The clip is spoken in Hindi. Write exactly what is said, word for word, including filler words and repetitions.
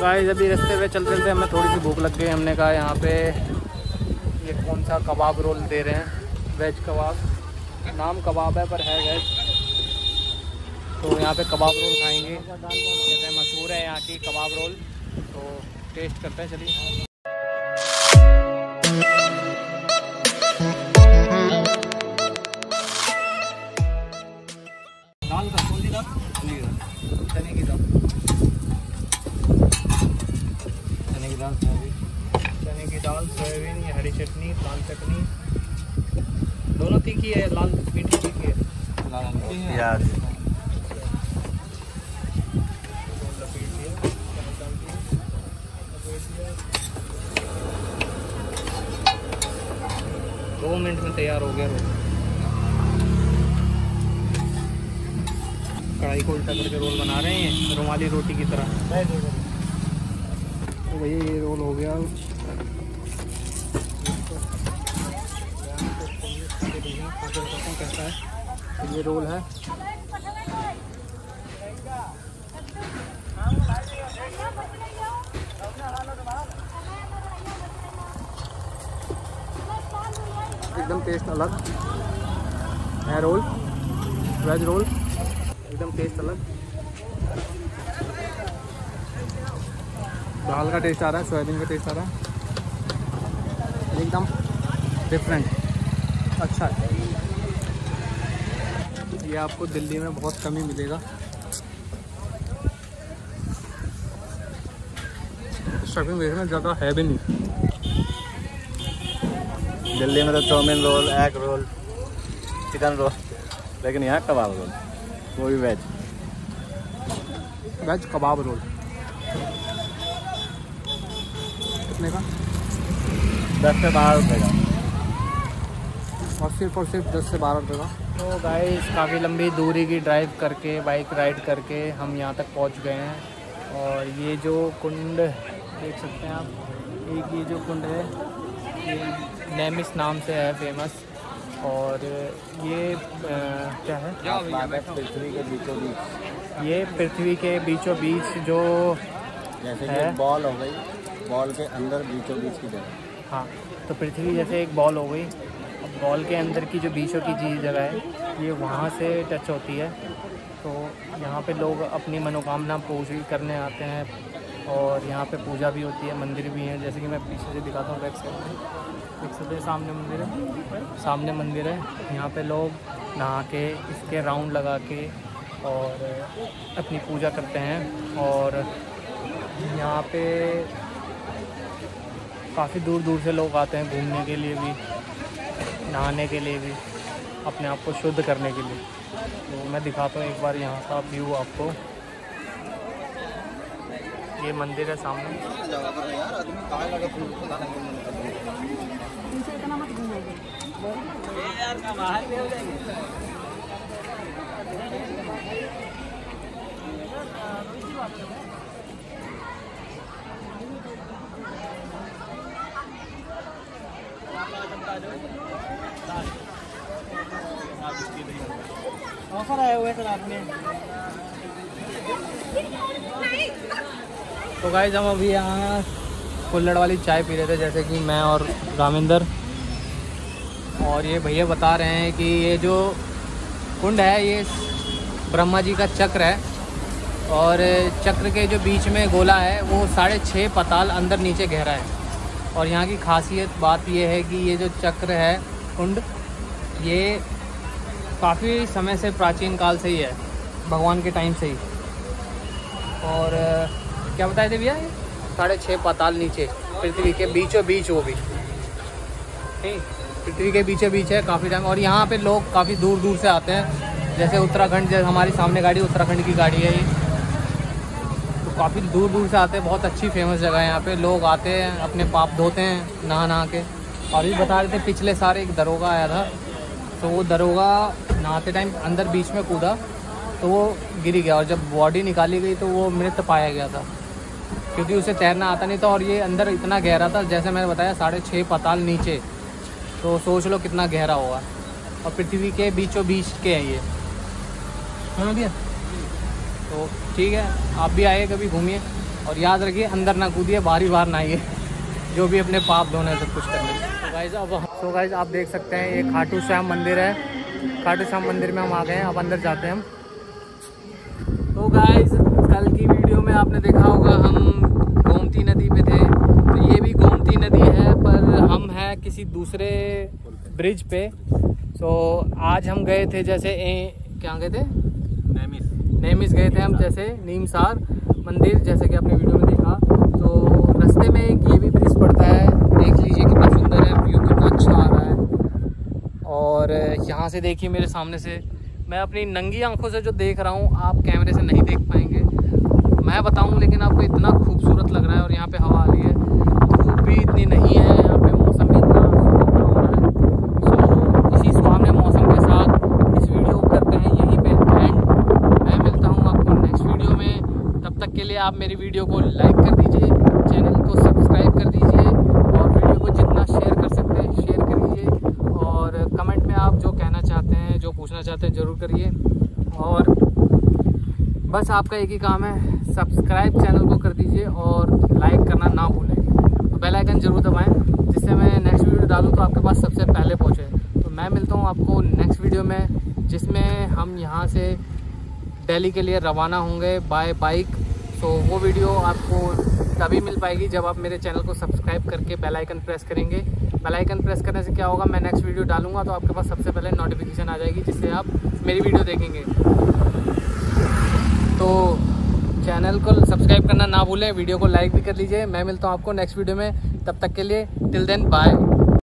गाइस अभी रास्ते पे चलते चलते हमें थोड़ी सी भूख लग गई। हमने कहा यहाँ पे ये कौन सा कबाब रोल दे रहे हैं, वेज कबाब, नाम कबाब है पर है वेज। तो यहाँ पे कबाब रोल खाएंगे, जैसे मशहूर है यहाँ की कबाब रोल, तो टेस्ट करते हैं। चलिए दाल का कौन सी दाल? चने की दाल, चने की दाल, चने की दाल, सोयाबीन, हरी चटनी, लाल चटनी, दोनों तीखी है, लाल मीठी तीखी है, प्याज, दो मिनट में तैयार हो गया रोल। कढ़ाई को उल्टा करके रोल बना रहे हैं रुमाली रोटी की तरह। तो भैया ये रोल हो गया। कैसा है ये रोल है? एकदम टेस्ट अलग है रोल, वेज रोल एकदम टेस्ट अलग। दाल का टेस्ट आ रहा है, सोयाबीन का टेस्ट आ रहा है, एकदम डिफरेंट, अच्छा है। ये आपको दिल्ली में बहुत कम ही मिलेगा। स्टफिंग देखना ज़्यादा है भी नहीं। दिल्ली में तो chowmein roll, egg roll, chicken roll, लेकिन यहाँ कबाब रोल, वो भी वेज वेज कबाब रोल। कितने का? दस से बारह रुपये का, और सिर्फ और सिर्फ दस से बारह रुपये का। तो गाइस काफ़ी लंबी दूरी की ड्राइव करके, बाइक राइड करके हम यहाँ तक पहुँच गए हैं। और ये जो कुंड देख सकते हैं आप, एक ये जो कुंड है ये नेमिस नाम से है फेमस। और ये आ, क्या है? पृथ्वी के बीचों बीच, ये पृथ्वी के बीचों बीच जो जैसे है, कि बॉल हो गई, बॉल के अंदर बीचों बीच की जगह। हाँ, तो पृथ्वी जैसे एक बॉल हो गई, अब बॉल के अंदर की जो बीचों की चीज़ जगह है ये वहाँ से टच होती है। तो यहाँ पे लोग अपनी मनोकामना पूरी करने आते हैं और यहाँ पे पूजा भी होती है, मंदिर भी है। जैसे कि मैं पीछे से दिखाता हूँ, बैक साइड में देख सकते हैं, सामने मंदिर है, सामने मंदिर है। यहाँ पे लोग नहा के इसके राउंड लगा के और अपनी पूजा करते हैं। और यहाँ पे काफ़ी दूर दूर से लोग आते हैं घूमने के लिए भी, नहाने के लिए भी, अपने आप को शुद्ध करने के लिए। तो मैं दिखाता हूँ एक बार यहाँ का व्यू आपको। ये मंदिर है सामने। ऑफर आए हुए सर आपने। तो गाइस हम अभी यहाँ कुल्हड़ वाली चाय पी रहे थे, जैसे कि मैं और रामेंद्र। और ये भैया बता रहे हैं कि ये जो कुंड है ये ब्रह्मा जी का चक्र है, और चक्र के जो बीच में गोला है वो साढ़े छः पाताल अंदर नीचे गहरा है। और यहाँ की खासियत बात ये है कि ये जो चक्र है, कुंड, ये काफ़ी समय से, प्राचीन काल से ही है, भगवान के टाइम से ही। और क्या बताए थे भैया? साढ़े छः पाताल नीचे, पृथ्वी के बीचों बीच, वो भी ठीक पृथ्वी के बीचों बीच है काफ़ी टाइम। और यहाँ पे लोग काफ़ी दूर दूर से आते हैं, जैसे उत्तराखंड, जैसे हमारी सामने गाड़ी उत्तराखंड की गाड़ी है ये, तो काफ़ी दूर दूर से आते हैं। बहुत अच्छी फेमस जगह है, यहाँ पे लोग आते हैं, अपने पाप धोते हैं नहा नहा के। और भी बता रहे थे पिछले साल एक दरोगा आया था, तो वो दरोगा नहाते टाइम अंदर बीच में कूदा तो वो गिर गया, और जब बॉडी निकाली गई तो वो मृत पाया गया था, क्योंकि उसे तैरना आता नहीं था। और ये अंदर इतना गहरा था, जैसे मैंने बताया, साढ़े छः पाताल नीचे, तो सोच लो कितना गहरा होगा। और पृथ्वी के बीचों बीच के हैं ये, समझ गया? तो ठीक है, आप भी आइए, कभी घूमिए। और याद रखिए अंदर ना कूदिए, बाहर ही बाहर ना आइए, जो भी अपने पाप धोने सब कुछ करने। तो गाइस अब तो गाइस आप देख सकते हैं ये खाटू श्याम मंदिर है। खाटू श्याम मंदिर में हम आ गए हैं, अब अंदर जाते हैं हम। तो गाइस कल की वीडियो में आपने देखा होगा हम गोमती नदी पे थे, तो ये भी गोमती नदी है पर हम हैं किसी दूसरे ब्रिज पे। तो आज हम गए थे जैसे ए, क्या गए थे नेमिस नेमिस गए थे हम, जैसे नीमसार मंदिर, जैसे कि आपने वीडियो में देखा। तो रास्ते में एक ये भी ब्रिज पड़ता है, देख लीजिए कितना सुंदर है, व्यू कितना अच्छा आ रहा है। और यहाँ से देखिए मेरे सामने से मैं अपनी नंगी आंखों से जो देख रहा हूँ आप कैमरे से नहीं देख पाएंगे, मैं बताऊँ, लेकिन आपको इतना खूबसूरत लग रहा है। और यहाँ पे हवा आ रही है, धूप भी इतनी नहीं है, यहाँ पे मौसम भी इतना सुहावना हो रहा है। तो इसी सुहावने मौसम के साथ इस वीडियो को करते हैं यहीं पे एंड। मैं मिलता हूँ आपको नेक्स्ट वीडियो में, तब तक के लिए आप मेरी वीडियो को लाइक कर दीजिए, चैनल को सब्सक्राइब कर दीजिए और वीडियो को जितना शेयर कर सकते हैं शेयर करिए। और कमेंट में आप जो कहना चाहते हैं, जो पूछना चाहते हैं ज़रूर करिए। और बस आपका एक ही काम है, सब्सक्राइब चैनल को कर दीजिए और लाइक करना ना भूलें। तो बेल आइकन जरूर दबाएं, जिससे मैं नेक्स्ट वीडियो डालूँ तो आपके पास सबसे पहले पहुँचे। तो मैं मिलता हूँ आपको नेक्स्ट वीडियो में, जिसमें हम यहाँ से दिल्ली के लिए रवाना होंगे बाय बाइक। तो वो वीडियो आपको तभी मिल पाएगी जब आप मेरे चैनल को सब्सक्राइब करके बेल आइकन प्रेस करेंगे। बेल आइकन प्रेस करने से क्या होगा, मैं नेक्स्ट वीडियो डालूंगा तो आपके पास सबसे पहले नोटिफिकेशन आ जाएगी, जिससे आप मेरी वीडियो देखेंगे। तो चैनल को सब्सक्राइब करना ना भूलें, वीडियो को लाइक भी कर लीजिए। मैं मिलता हूँ आपको नेक्स्ट वीडियो में, तब तक के लिए टिल देन बाय।